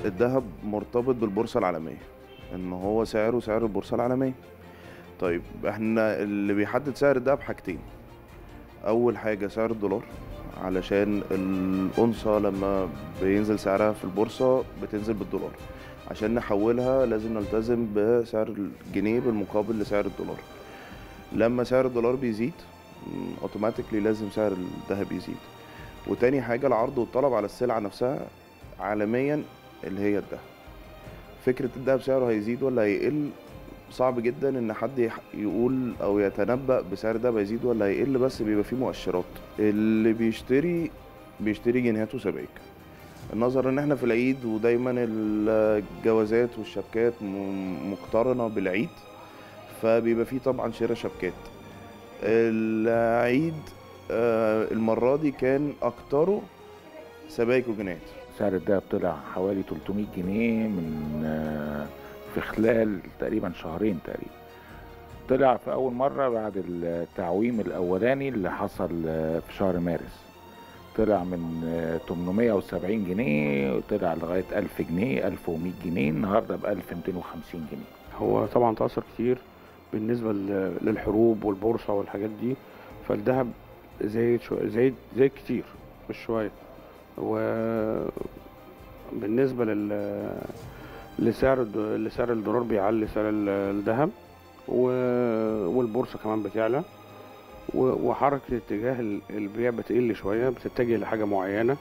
الذهب مرتبط بالبورصة العالمية، ان هو سعره سعر البورصة العالمية. طيب احنا اللي بيحدد سعر الذهب حاجتين. اول حاجة سعر الدولار، علشان الأونصة لما بينزل سعرها في البورصة بتنزل بالدولار، عشان نحولها لازم نلتزم بسعر الجنيه بالمقابل لسعر الدولار. لما سعر الدولار بيزيد اوتوماتيكلي لازم سعر الذهب يزيد. وتاني حاجة العرض والطلب على السلعة نفسها عالميا اللي هي الذهب. فكرة الذهب سعره هيزيد ولا هيقل صعب جدا ان حد يقول او يتنبأ بسعر الذهب هيزيد ولا هيقل، بس بيبقى فيه مؤشرات. اللي بيشتري جنيهات وسبائك، النظر ان احنا في العيد ودايما الجوازات والشبكات مقترنة بالعيد، فبيبقى فيه طبعا شراء شبكات. العيد المرة دي كان أكتره سبائك وجنيهات. سعر الدهب طلع حوالي 300 جنيه من في خلال تقريبا شهرين تقريبا. طلع في أول مرة بعد التعويم الأولاني اللي حصل في شهر مارس. طلع من 870 جنيه وطلع لغاية 1000 جنيه 1100 جنيه، النهاردة ب 1250 جنيه. هو طبعا تأثر كتير بالنسبة للحروب والبورصة والحاجات دي، فالذهب زايد كتير مش شوية. وبالنسبة لسعر الدولار بيعلي سعر الذهب، والبورصة كمان بتعلى، وحركة اتجاه البيع بتقل شوية، بتتجه لحاجة معينة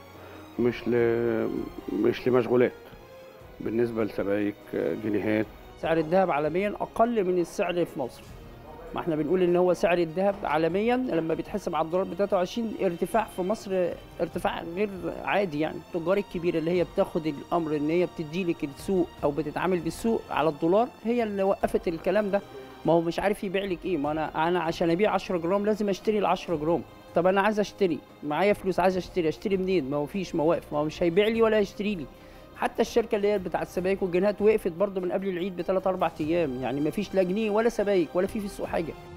مش لمشغولات. بالنسبة لسبائك جنيهات، سعر الذهب عالميا أقل من السعر في مصر. ما احنا بنقول ان هو سعر الذهب عالميا لما بيتحسب على الدولار ب 23، ارتفاع في مصر ارتفاع غير عادي. يعني التجار الكبيره اللي هي بتاخد الامر ان هي بتدي لك السوق او بتتعامل بالسوق على الدولار، هي اللي وقفت الكلام ده. ما هو مش عارف يبيع لك ايه. ما انا عشان ابيع 10 جرام لازم اشتري ال 10 جرام. طب انا عايز اشتري، معايا فلوس عايز اشتري منين؟ ما هو فيش مواقف، ما هو مش هيبيع لي ولا يشتري لي. حتى الشركه اللي هي بتاعت السبائك والجنيهات وقفت برضه من قبل العيد ب3 4 ايام. يعني ما فيش لا جنيه ولا سبائك ولا في السوق حاجه.